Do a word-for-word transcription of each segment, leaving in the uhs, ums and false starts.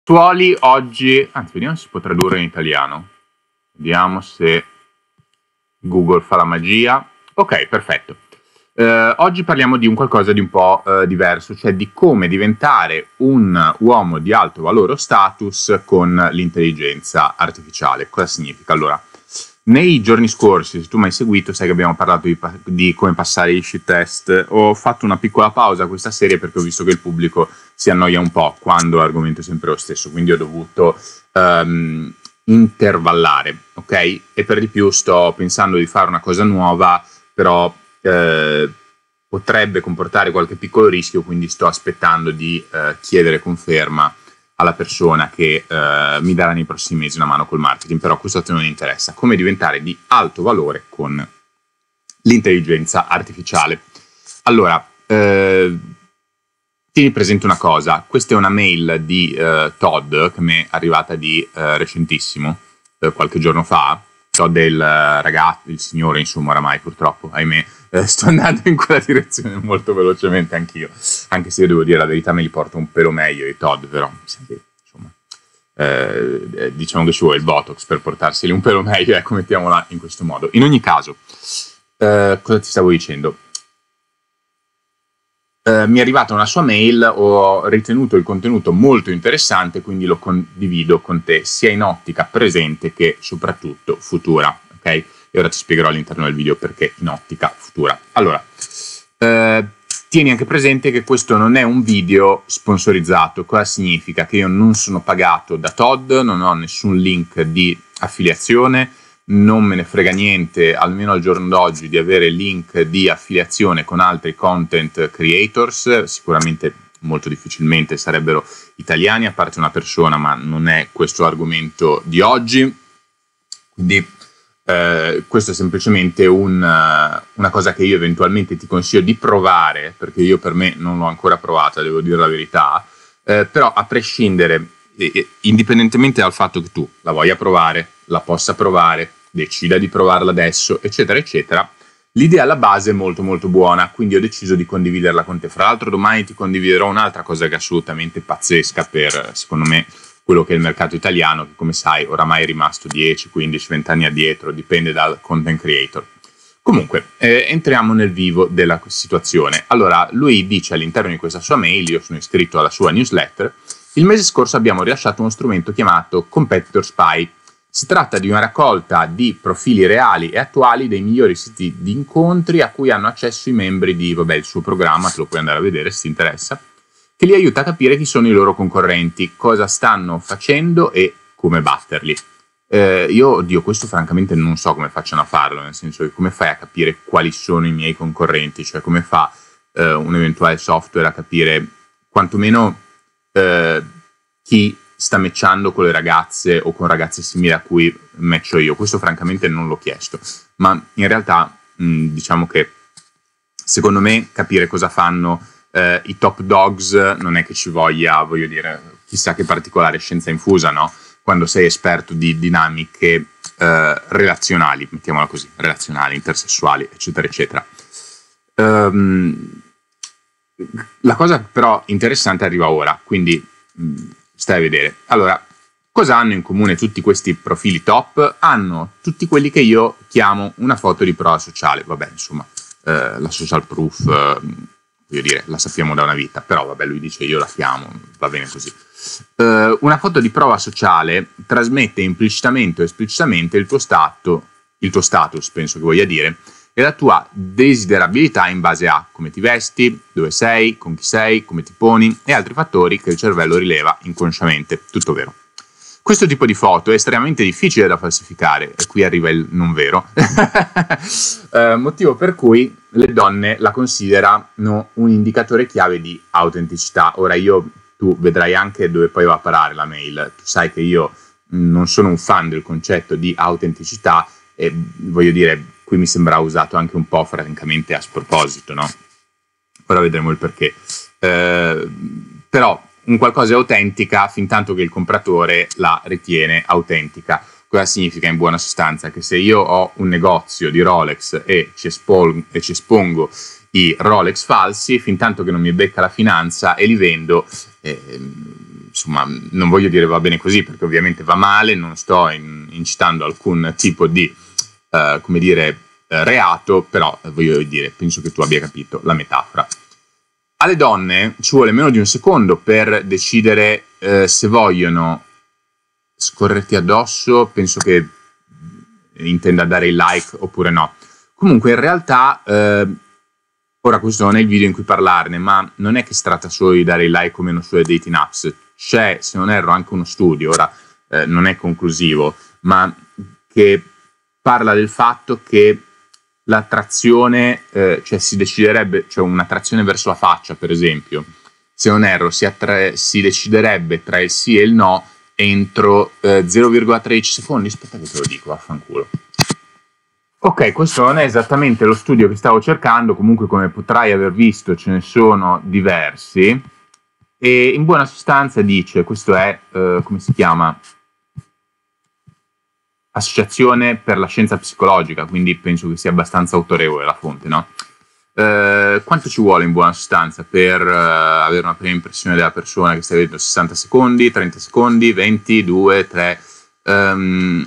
Tuoli oggi, anzi vediamo se si può tradurre in italiano, vediamo se Google fa la magia. Ok, perfetto. Eh, oggi parliamo di un qualcosa di un po' eh, diverso, cioè di come diventare un uomo di alto valore o status con l'intelligenza artificiale. Cosa significa? Allora, nei giorni scorsi, se tu mi hai seguito, sai che abbiamo parlato di, di come passare gli shit test. Ho fatto una piccola pausa a questa serie perché ho visto che il pubblico si annoia un po' quando l'argomento è sempre lo stesso, quindi ho dovuto um, intervallare, ok? E per di più sto pensando di fare una cosa nuova, però eh, potrebbe comportare qualche piccolo rischio, quindi sto aspettando di eh, chiedere conferma alla persona che eh, mi darà nei prossimi mesi una mano col marketing, però questo a te non interessa. Come diventare di alto valore con l'intelligenza artificiale. Allora, eh, tieni presente una cosa, questa è una mail di eh, Todd che mi è arrivata di eh, recentissimo, eh, qualche giorno fa. Todd è il ragazzo, il signore, insomma, oramai purtroppo, ahimè, eh, sto andando in quella direzione molto velocemente anch'io, anche se io devo dire la verità, me li porto un pelo meglio i Todd, però insomma, eh, diciamo che ci vuole il Botox per portarseli un pelo meglio, ecco, mettiamola in questo modo. In ogni caso, eh, cosa ti stavo dicendo? Uh, mi è arrivata una sua mail, ho ritenuto il contenuto molto interessante, quindi lo condivido con te, sia in ottica presente che soprattutto futura, ok? E ora ti spiegherò all'interno del video perché in ottica futura. Allora, uh, tieni anche presente che questo non è un video sponsorizzato. Cosa significa? Che io non sono pagato da Todd, non ho nessun link di affiliazione, non me ne frega niente, almeno al giorno d'oggi, di avere link di affiliazione con altri content creators. Sicuramente molto difficilmente sarebbero italiani, a parte una persona, ma non è questo l'argomento di oggi. Quindi eh, questo è semplicemente un, una cosa che io eventualmente ti consiglio di provare, perché io per me non l'ho ancora provata, devo dire la verità, eh, però a prescindere, eh, indipendentemente dal fatto che tu la voglia provare, la possa provare, decida di provarla adesso, eccetera, eccetera, l'idea alla base è molto molto buona, quindi ho deciso di condividerla con te. Fra l'altro domani ti condividerò un'altra cosa che è assolutamente pazzesca per, secondo me, quello che è il mercato italiano, che come sai oramai è rimasto dieci, quindici, venti anni addietro, dipende dal content creator. Comunque, eh, entriamo nel vivo della situazione. Allora, lui dice all'interno di questa sua mail, io sono iscritto alla sua newsletter, il mese scorso abbiamo rilasciato uno strumento chiamato Competitor Spy. Si tratta di una raccolta di profili reali e attuali dei migliori siti di incontri a cui hanno accesso i membri di, vabbè, il suo programma, te lo puoi andare a vedere se ti interessa, che li aiuta a capire chi sono i loro concorrenti, cosa stanno facendo e come batterli. Eh, io, oddio, questo francamente non so come facciano a farlo, nel senso che come fai a capire quali sono i miei concorrenti, cioè come fa eh, un eventuale software a capire quantomeno eh, chi sta matchando con le ragazze o con ragazze simili a cui matcho io. Questo francamente non l'ho chiesto, ma in realtà mh, diciamo che secondo me capire cosa fanno eh, i top dogs non è che ci voglia, voglio dire, chissà che particolare scienza infusa, no? Quando sei esperto di dinamiche eh, relazionali, mettiamola così, relazionali, intersessuali, eccetera, eccetera. Um, la cosa però interessante arriva ora, quindi mh, stai a vedere. Allora, cosa hanno in comune tutti questi profili top? Hanno tutti quelli che io chiamo una foto di prova sociale. Vabbè, insomma, eh, la social proof, eh, voglio dire, la sappiamo da una vita, però vabbè, lui dice io la chiamo, va bene così. Eh, una foto di prova sociale trasmette implicitamente o esplicitamente il tuo stato, il tuo status, penso che voglia dire, e la tua desiderabilità in base a come ti vesti, dove sei, con chi sei, come ti poni e altri fattori che il cervello rileva inconsciamente. Tutto vero. Questo tipo di foto è estremamente difficile da falsificare, e qui arriva il non vero, eh, motivo per cui le donne la considerano un indicatore chiave di autenticità. Ora io, tu vedrai anche dove poi va a parare la mail, tu sai che io non sono un fan del concetto di autenticità e voglio dire, qui mi sembra usato anche un po' francamente a sproposito, no? Ora vedremo il perché. Eh, però un qualcosa è autentica fin tanto che il compratore la ritiene autentica. Cosa significa in buona sostanza? Che se io ho un negozio di Rolex e ci, espol- e ci espongo i Rolex falsi, fin tanto che non mi becca la finanza e li vendo, eh, insomma, non voglio dire va bene così, perché ovviamente va male, non sto in, incitando alcun tipo di, uh, come dire, uh, reato, però voglio dire, penso che tu abbia capito la metafora. Alle donne ci vuole meno di un secondo per decidere uh, se vogliono scorrerti addosso, penso che intenda dare il like oppure no. Comunque in realtà, uh, ora questo non è il video in cui parlarne, ma non è che si tratta solo di dare il like o meno sulle dating apps. C'è, se non erro, anche uno studio, ora eh, non è conclusivo, ma che parla del fatto che l'attrazione, eh, cioè si deciderebbe, cioè un'attrazione verso la faccia, per esempio, se non erro, si, attra- si deciderebbe tra il sì e il no entro eh, zero virgola tredici secondi. Aspetta che te lo dico, vaffanculo. Ok, questo non è esattamente lo studio che stavo cercando, comunque come potrai aver visto ce ne sono diversi, e in buona sostanza dice, questo è, eh, come si chiama? Associazione per la Scienza Psicologica, quindi penso che sia abbastanza autorevole la fonte, no? Eh, quanto ci vuole in buona sostanza per eh, avere una prima impressione della persona che stai vedendo? sessanta secondi, trenta secondi, venti, due, tre... Um,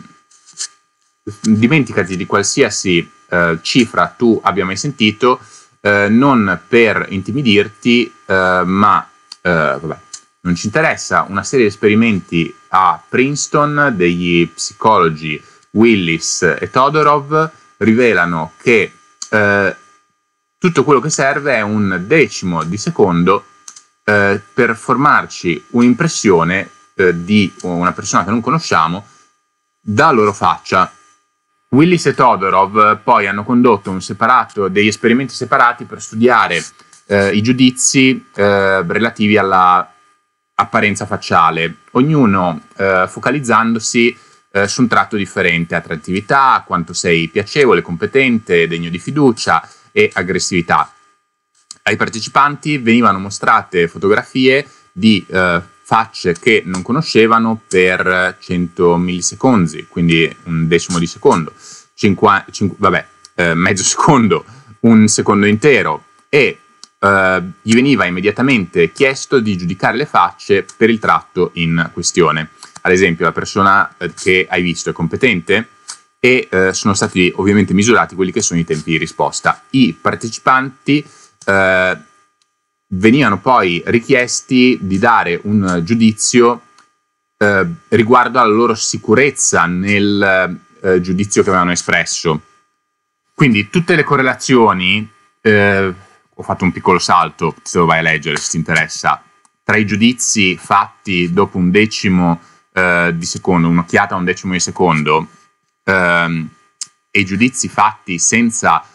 dimenticati di qualsiasi eh, cifra tu abbia mai sentito, eh, non per intimidirti, eh, ma eh, vabbè, non ci interessa. Una serie di esperimenti a Princeton degli psicologi Willis e Todorov rivelano che eh, tutto quello che serve è un decimo di secondo eh, per formarci un'impressione eh, di una persona che non conosciamo da loro faccia. Willis e Todorov poi hanno condotto un separato, degli esperimenti separati per studiare eh, i giudizi eh, relativi alla apparenza facciale, ognuno eh, focalizzandosi eh, su un tratto differente: attrattività, quanto sei piacevole, competente, degno di fiducia e aggressività. Ai partecipanti venivano mostrate fotografie di eh, facce che non conoscevano per cento millisecondi, quindi un decimo di secondo, cinquanta, cinque, vabbè, eh, mezzo secondo, un secondo intero, e eh, gli veniva immediatamente chiesto di giudicare le facce per il tratto in questione. Ad esempio, la persona che hai visto è competente, e eh, sono stati ovviamente misurati quelli che sono i tempi di risposta. I partecipanti eh, venivano poi richiesti di dare un giudizio eh, riguardo alla loro sicurezza nel eh, giudizio che avevano espresso. Quindi tutte le correlazioni, eh, ho fatto un piccolo salto, se lo vai a leggere se ti interessa, tra i giudizi fatti dopo un decimo eh, di secondo, un'occhiata a un decimo di secondo, ehm, e i giudizi fatti senza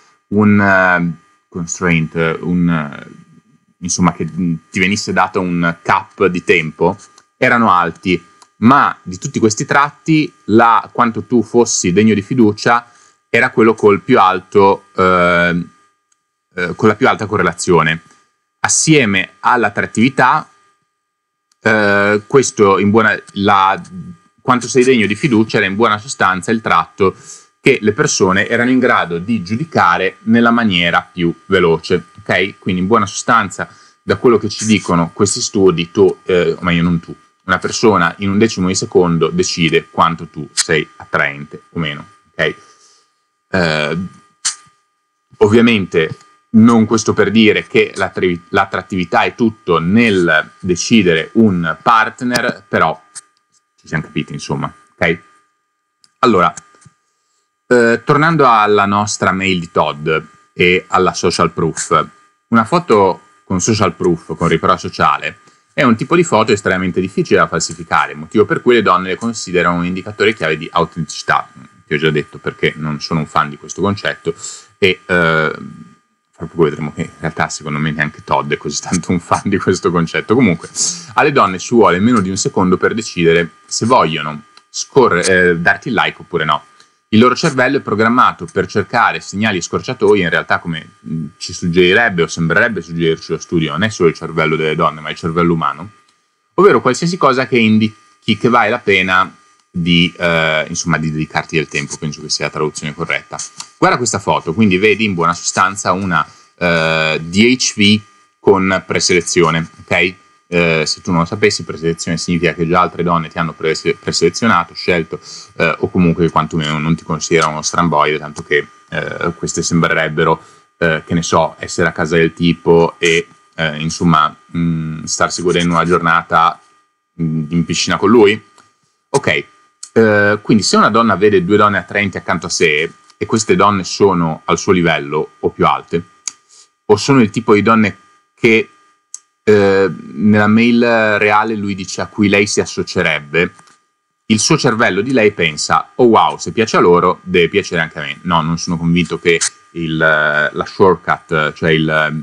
un uh, constraint, un... Uh, insomma che ti venisse dato un cap di tempo, erano alti, ma di tutti questi tratti la, quanto tu fossi degno di fiducia era quello col più alto, eh, eh, con la più alta correlazione. Assieme all'attrattività, eh, questo in buona, la, quanto sei degno di fiducia era in buona sostanza il tratto che le persone erano in grado di giudicare nella maniera più veloce. Ok? Quindi in buona sostanza, da quello che ci dicono questi studi, tu, eh, o meglio non tu, una persona in un decimo di secondo decide quanto tu sei attraente o meno. Ok? Eh, ovviamente non questo per dire che l'attrattività è tutto nel decidere un partner, però ci siamo capiti, insomma. Ok? Allora, eh, tornando alla nostra mail di Todd e alla social proof, una foto con social proof, con riprova sociale, è un tipo di foto estremamente difficile da falsificare, motivo per cui le donne le considerano un indicatore chiave di autenticità. Ti ho già detto perché non sono un fan di questo concetto, e eh, fra poco vedremo che in realtà secondo me neanche Todd è così tanto un fan di questo concetto. Comunque, alle donne ci vuole meno di un secondo per decidere se vogliono scorrere, eh, darti il like oppure no. Il loro cervello è programmato per cercare segnali e scorciatoie, in realtà, come ci suggerirebbe o sembrerebbe suggerirci lo studio, non è solo il cervello delle donne, ma il cervello umano, ovvero qualsiasi cosa che indichi che vale la pena di, eh, insomma, di dedicarti del tempo, penso che sia la traduzione corretta. Guarda questa foto, quindi vedi in buona sostanza una eh, D H V con preselezione, ok? Eh, se tu non lo sapessi, preselezione significa che già altre donne ti hanno prese preselezionato, scelto, eh, o comunque che quantomeno non ti considerano uno stramboide, tanto che eh, queste sembrerebbero, eh, che ne so, essere a casa del tipo e eh, insomma mh, starsi godendo una giornata mh, in piscina con lui. Ok, eh, quindi se una donna vede due donne attraenti accanto a sé e queste donne sono al suo livello o più alte, o sono il tipo di donne che eh, nella mail reale lui dice a cui lei si associerebbe, il suo cervello di lei pensa: oh wow, se piace a loro deve piacere anche a me. No, non sono convinto che il, la shortcut, cioè il,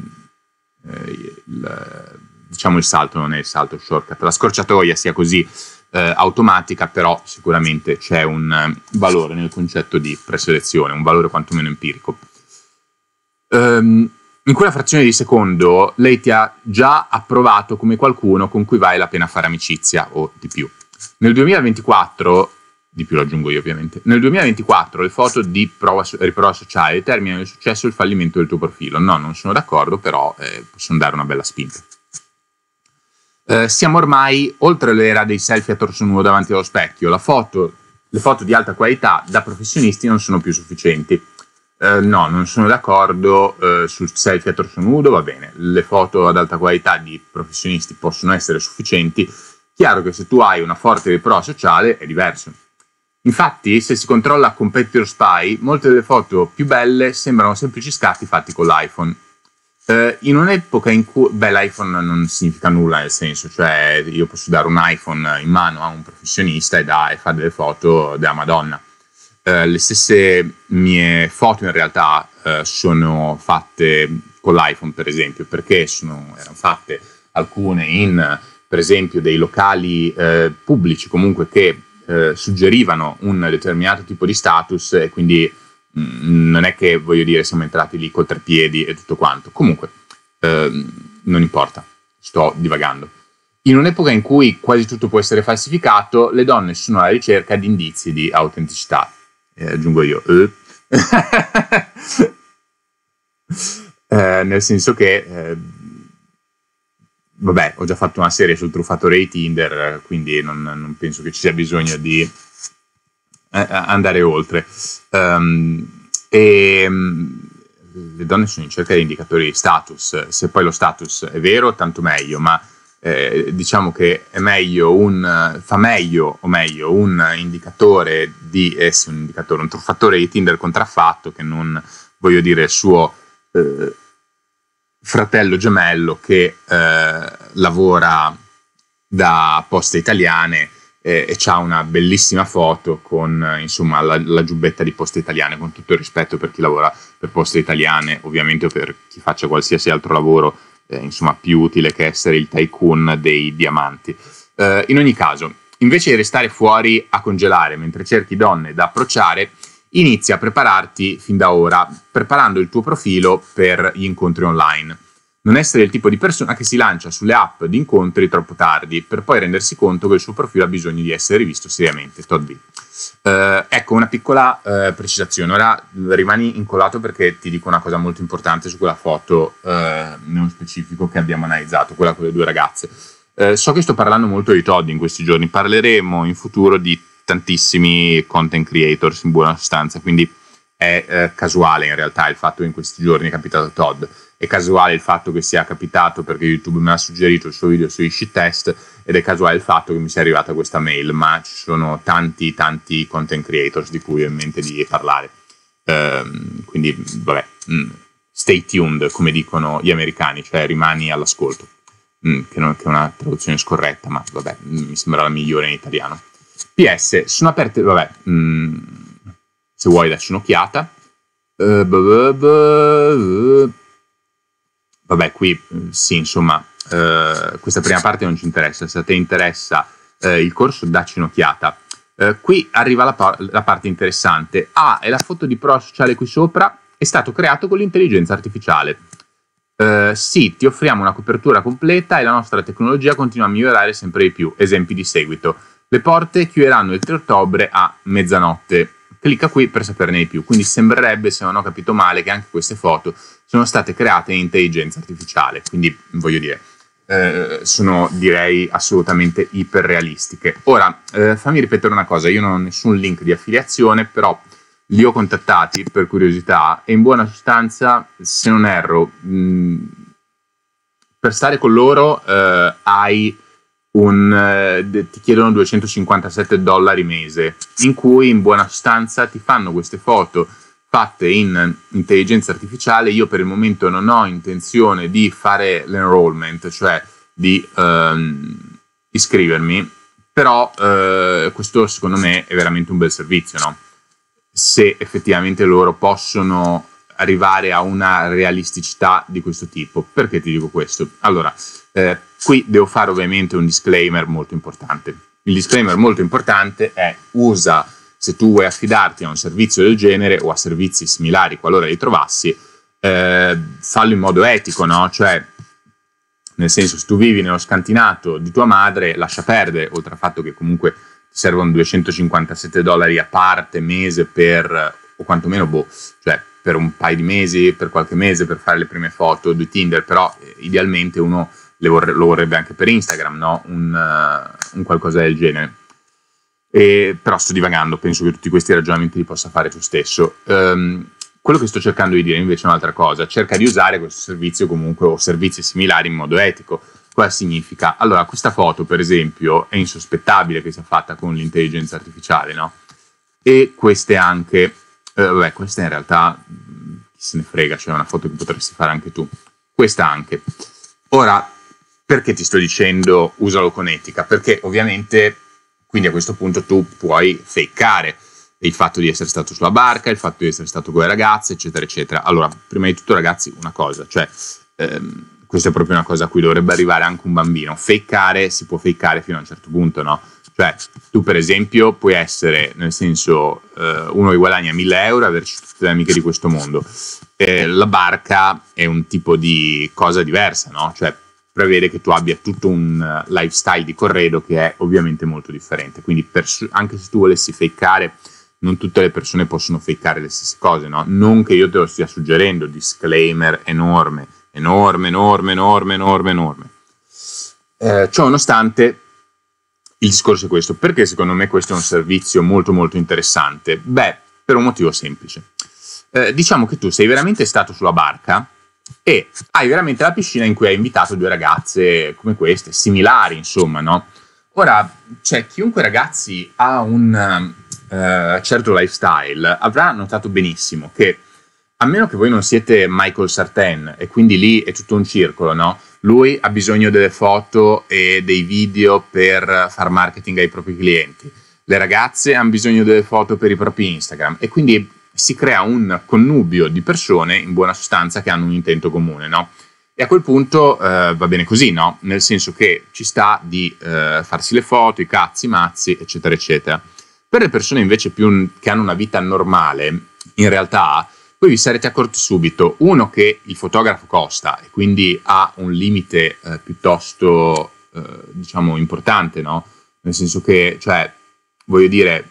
il diciamo il salto, non è il salto, il shortcut, la scorciatoia sia così eh, automatica, però sicuramente c'è un uh, valore nel concetto di preselezione, un valore quantomeno empirico. Um, in quella frazione di secondo lei ti ha già approvato come qualcuno con cui vale la pena fare amicizia, o di più. Nel duemilaventiquattro, di più lo aggiungo io ovviamente, nel duemilaventiquattro le foto di prova, riprova sociale determinano il successo e il fallimento del tuo profilo. No, non sono d'accordo, però eh, possono dare una bella spinta. Eh, siamo ormai oltre l'era dei selfie a torso nudo davanti allo specchio. La foto, le foto di alta qualità da professionisti non sono più sufficienti. Eh, no, non sono d'accordo eh, sul selfie a torso nudo, va bene. Le foto ad alta qualità di professionisti possono essere sufficienti. Chiaro che se tu hai una forte riprova sociale è diverso. Infatti, se si controlla Competitor Spy, molte delle foto più belle sembrano semplici scatti fatti con l'iPhone. Uh, in un'epoca in cui, beh, l'iPhone non significa nulla, nel senso, cioè io posso dare un iPhone in mano a un professionista e, da, e fa delle foto della Madonna. Uh, le stesse mie foto in realtà uh, sono fatte con l'iPhone, per esempio, perché sono, erano fatte alcune in, per esempio, dei locali uh, pubblici comunque che uh, suggerivano un determinato tipo di status, e quindi non è che, voglio dire, siamo entrati lì col treppiedi e tutto quanto. Comunque, ehm, non importa, sto divagando. In un'epoca in cui quasi tutto può essere falsificato, le donne sono alla ricerca di indizi di autenticità. Eh, aggiungo io. Eh. eh, nel senso che, eh, vabbè, ho già fatto una serie sul truffatore di Tinder, quindi non, non penso che ci sia bisogno di andare oltre. Um, e um, le donne sono in cerca di indicatori di status. Se poi lo status è vero, tanto meglio, ma eh, diciamo che è meglio un fa meglio o meglio un indicatore di eh, sì, un indicatore, un truffatore di Tinder contraffatto, che non, voglio dire, il suo eh, fratello gemello che eh, lavora da Poste Italiane e c'ha una bellissima foto con, insomma, la, la giubbetta di Poste Italiane, con tutto il rispetto per chi lavora per Poste Italiane, ovviamente, o per chi faccia qualsiasi altro lavoro, eh, insomma, più utile che essere il tycoon dei diamanti. Eh, in ogni caso, invece di restare fuori a congelare mentre cerchi donne da approcciare, inizia a prepararti fin da ora, preparando il tuo profilo per gli incontri online. Non essere il tipo di persona che si lancia sulle app di incontri troppo tardi, per poi rendersi conto che il suo profilo ha bisogno di essere rivisto seriamente. Todd B. Uh, ecco, una piccola uh, precisazione. Ora rimani incollato perché ti dico una cosa molto importante su quella foto, uh, nello specifico, che abbiamo analizzato, quella con le due ragazze. Uh, so che sto parlando molto di Todd in questi giorni, parleremo in futuro di tantissimi content creators in buona sostanza, quindi è uh, casuale in realtà il fatto che in questi giorni è capitato a Todd. È casuale il fatto che sia capitato perché YouTube me l'ha suggerito il suo video sui shit test, ed è casuale il fatto che mi sia arrivata questa mail, ma ci sono tanti tanti content creators di cui ho in mente di parlare. Um, quindi vabbè, mm, stay tuned, come dicono gli americani, cioè rimani all'ascolto, mm, che, non, che è una traduzione scorretta, ma vabbè, mm, mi sembra la migliore in italiano. P S, sono aperte, vabbè, mm, se vuoi dacci un'occhiata. Uh, buh, buh, buh. Vabbè, qui sì, insomma, eh, questa prima parte non ci interessa. Se a te interessa eh, il corso, dacci un'occhiata. Eh, qui arriva la, par la parte interessante. Ah, e la foto di prova sociale qui sopra è stato creato con l'intelligenza artificiale. Eh, sì, ti offriamo una copertura completa e la nostra tecnologia continua a migliorare sempre di più. Esempi di seguito. Le porte chiuderanno il tre ottobre a mezzanotte. Clicca qui per saperne di più. Quindi sembrerebbe, se non ho capito male, che anche queste foto sono state create in intelligenza artificiale. Quindi, voglio dire, eh, sono, direi, assolutamente iperrealistiche. Ora, eh, fammi ripetere una cosa, io non ho nessun link di affiliazione, però li ho contattati per curiosità e in buona sostanza, se non erro, mh, per stare con loro eh, hai un, eh, ti chiedono duecentocinquantasette dollari mese, in cui in buona sostanza ti fanno queste foto fatte in intelligenza artificiale. Io per il momento non ho intenzione di fare l'enrollment, cioè di ehm, iscrivermi, però eh, questo secondo me è veramente un bel servizio, no? Se effettivamente loro possono arrivare a una realisticità di questo tipo. Perché ti dico questo? Allora, eh, qui devo fare ovviamente un disclaimer molto importante. Il disclaimer molto importante è: usa, se tu vuoi affidarti a un servizio del genere o a servizi similari qualora li trovassi, eh, fallo in modo etico, no? Cioè, nel senso, se tu vivi nello scantinato di tua madre, lascia perdere, oltre al fatto che comunque ti servono duecentocinquantasette dollari a parte mese per, o quantomeno, boh, cioè per un paio di mesi, per qualche mese, per fare le prime foto di Tinder, però eh, idealmente uno le vorre, lo vorrebbe anche per Instagram, no? Un, uh, un qualcosa del genere. E, però sto divagando, penso che tutti questi ragionamenti li possa fare tu stesso. Um, quello che sto cercando di dire invece è un'altra cosa: cerca di usare questo servizio comunque o servizi similari in modo etico. Cosa significa? Allora, questa foto per esempio è insospettabile che sia fatta con l'intelligenza artificiale, no? E queste anche, eh, vabbè, questa in realtà chi se ne frega, cioè è una foto che potresti fare anche tu, questa anche. Ora, perché ti sto dicendo usalo con etica? Perché ovviamente, quindi a questo punto tu puoi fakeare il fatto di essere stato sulla barca, il fatto di essere stato con le ragazze, eccetera, eccetera. Allora, prima di tutto ragazzi, una cosa, cioè, ehm, questa è proprio una cosa a cui dovrebbe arrivare anche un bambino. Fakeare si può fakeare fino a un certo punto, no? Cioè, tu per esempio puoi essere, nel senso, eh, uno che guadagna mille euro e averci tutte le amiche di questo mondo. Eh, la barca è un tipo di cosa diversa, no? Cioè, prevede che tu abbia tutto un lifestyle di corredo che è ovviamente molto differente. Quindi per, anche se tu volessi fakeare, non tutte le persone possono fakeare le stesse cose, no? Non che io te lo stia suggerendo, disclaimer enorme, enorme, enorme, enorme, enorme, enorme. Eh, ciò nonostante, il discorso è questo. Perché secondo me questo è un servizio molto molto interessante? Beh, per un motivo semplice. Eh, diciamo che tu sei veramente stato sulla barca e hai veramente la piscina in cui hai invitato due ragazze come queste, similari insomma, no? Ora, cioè, chiunque ragazzi ha un uh, certo lifestyle avrà notato benissimo che, a meno che voi non siete Michael Sartain, e quindi lì è tutto un circolo, no? Lui ha bisogno delle foto e dei video per far marketing ai propri clienti, le ragazze hanno bisogno delle foto per i propri Instagram, e quindi si crea un connubio di persone, in buona sostanza, che hanno un intento comune, no? E a quel punto eh, va bene così, no? Nel senso che ci sta di eh, farsi le foto, i cazzi, i mazzi, eccetera, eccetera. Per le persone invece più un, che hanno una vita normale, in realtà, voi vi sarete accorti subito, uno, che il fotografo costa e quindi ha un limite eh, piuttosto, eh, diciamo, importante, no? Nel senso che, cioè, voglio dire,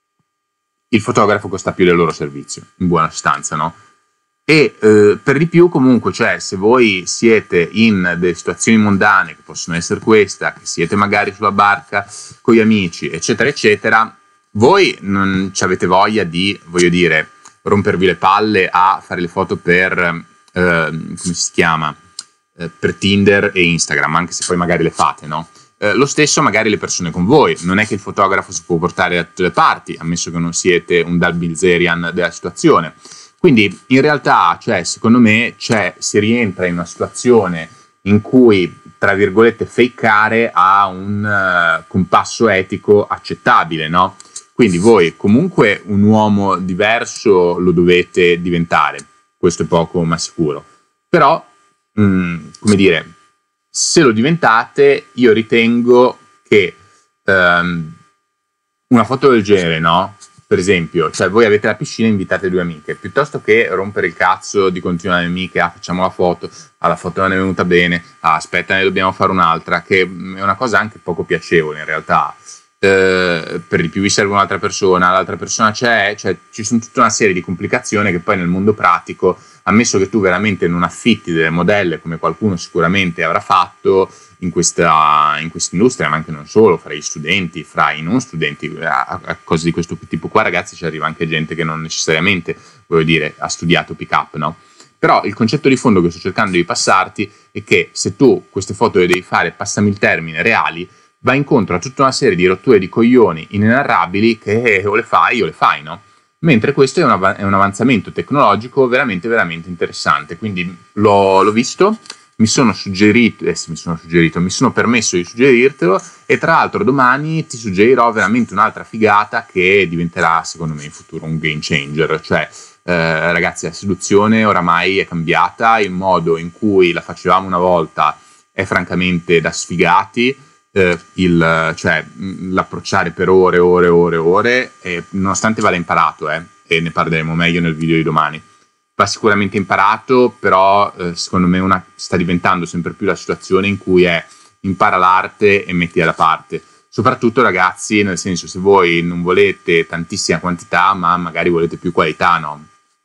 il fotografo costa più del loro servizio, in buona sostanza, no? E eh, per di più comunque, cioè, se voi siete in delle situazioni mondane, che possono essere questa, che siete magari sulla barca con gli amici, eccetera, eccetera, voi non ci avete voglia di, voglio dire, rompervi le palle a fare le foto per, eh, come si chiama, eh, per Tinder e Instagram, anche se poi magari le fate, no? Eh, lo stesso magari le persone con voi, non è che il fotografo si può portare da tutte le parti, ammesso che non siete un Dal Bilzerian della situazione. Quindi in realtà, cioè, secondo me, cioè, si rientra in una situazione in cui, tra virgolette, fakeare ha un uh, compasso etico accettabile, no? Quindi voi comunque un uomo diverso lo dovete diventare, questo è poco ma sicuro. Però, mh, come dire, se lo diventate, io ritengo che um, una foto del genere, no? Per esempio, cioè voi avete la piscina e invitate due amiche, piuttosto che rompere il cazzo di continuare amiche, ah facciamo la foto, ah la foto non è venuta bene, ah aspetta ne dobbiamo fare un'altra, che è una cosa anche poco piacevole in realtà. Eh, per di più vi serve un'altra persona, l'altra persona c'è, cioè ci sono tutta una serie di complicazioni che poi nel mondo pratico ammesso che tu veramente non affitti delle modelle come qualcuno sicuramente avrà fatto in questa in questa industria, ma anche non solo, fra gli studenti, fra i non studenti, a, a cose di questo tipo qua, ragazzi, ci arriva anche gente che non necessariamente, voglio dire, ha studiato pick up, no? Però il concetto di fondo che sto cercando di passarti è che se tu queste foto le devi fare, passami il termine, reali, va incontro a tutta una serie di rotture di coglioni inenarrabili che o le fai o le fai, no? Mentre questo è un, av- è un avanzamento tecnologico veramente, veramente interessante. Quindi l'ho, l'ho visto, mi sono suggerito, eh, mi sono suggerito, mi sono permesso di suggerirtelo, e tra l'altro domani ti suggerirò veramente un'altra figata che diventerà, secondo me, in futuro un game changer. Cioè, eh, ragazzi, la seduzione oramai è cambiata, il modo in cui la facevamo una volta è francamente da sfigati. Eh, il, cioè l'approcciare per ore, ore, ore, ore, e nonostante vada imparato, eh, e ne parleremo meglio nel video di domani, va sicuramente imparato, però eh, secondo me una, sta diventando sempre più la situazione in cui è impara l'arte e mettila da parte, soprattutto ragazzi, nel senso, se voi non volete tantissima quantità ma magari volete più qualità, no?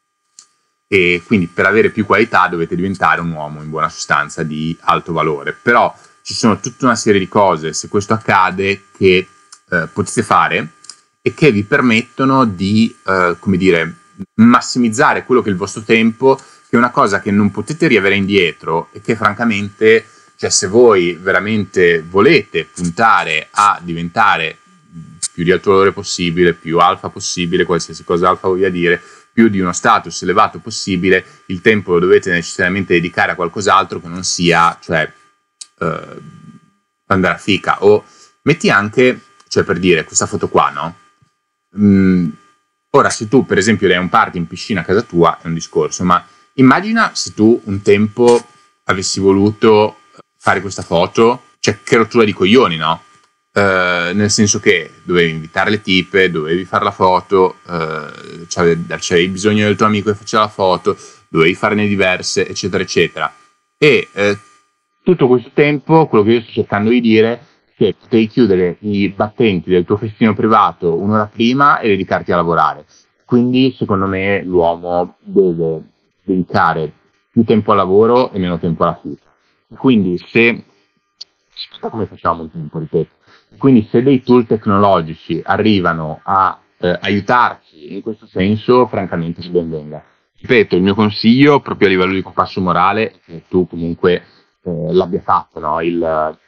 E quindi per avere più qualità dovete diventare un uomo in buona sostanza di alto valore, però ci sono tutta una serie di cose, se questo accade, che eh, potete fare e che vi permettono di, eh, come dire, massimizzare quello che è il vostro tempo, che è una cosa che non potete riavere indietro e che francamente, cioè se voi veramente volete puntare a diventare più di alto valore possibile, più alfa possibile, qualsiasi cosa alfa voglia dire, più di uno status elevato possibile, il tempo lo dovete necessariamente dedicare a qualcos'altro che non sia, cioè, Uh, andare a fica. O metti anche, cioè per dire, questa foto qua, no? Mm, ora, se tu per esempio hai un party in piscina a casa tua è un discorso, ma immagina se tu un tempo avessi voluto fare questa foto, cioè che rottura di coglioni, no? Uh, nel senso che dovevi invitare le tipe, dovevi fare la foto, uh, c'avevi bisogno del tuo amico che faceva la foto, dovevi farne diverse, eccetera eccetera, e uh, tutto questo tempo, quello che io sto cercando di dire è che potevi chiudere i battenti del tuo festino privato un'ora prima e dedicarti a lavorare. Quindi, secondo me, l'uomo deve dedicare più tempo al lavoro e meno tempo alla fica. Quindi, se... aspetta, come facciamo il tempo, ripeto. Quindi, se dei tool tecnologici arrivano a eh, aiutarci in questo senso, francamente, si ben venga. Ripeto, il mio consiglio, proprio a livello di compasso morale, è che tu comunque Eh, l'abbia fatto, no? Il,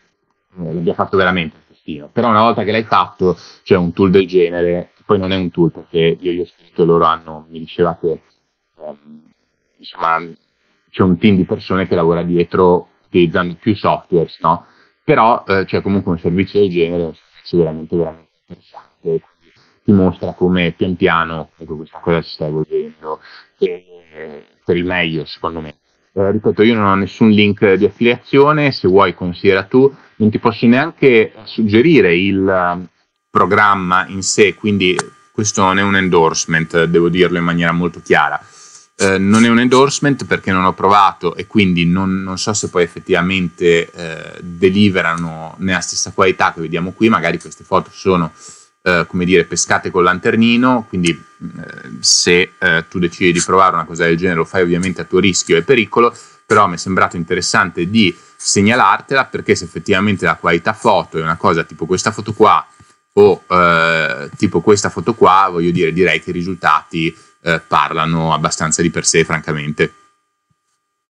eh, l'abbia fatto veramente il festino. Però una volta che l'hai fatto, c'è cioè un tool del genere, poi non è un tool perché io gli ho scritto, loro hanno, mi diceva che ehm, insomma c'è un team di persone che lavora dietro utilizzando più software, no? Però eh, c'è comunque un servizio del genere, un servizio veramente, veramente interessante, ti mostra come pian piano questa cosa si sta evolvendo, e, eh, per il meglio, secondo me. Eh, ripeto, io non ho nessun link di affiliazione, se vuoi considera tu, non ti posso neanche suggerire il uh, programma in sé, quindi questo non è un endorsement, devo dirlo in maniera molto chiara, eh, non è un endorsement perché non ho provato e quindi non, non so se poi effettivamente eh, deliverano nella stessa qualità che vediamo qui, magari queste foto sono Uh, come dire, pescate col lanternino, quindi uh, se uh, tu decidi di provare una cosa del genere lo fai ovviamente a tuo rischio e pericolo, però mi è sembrato interessante di segnalartela perché se effettivamente la qualità foto è una cosa tipo questa foto qua o uh, tipo questa foto qua, voglio dire, direi che i risultati uh, parlano abbastanza di per sé, francamente.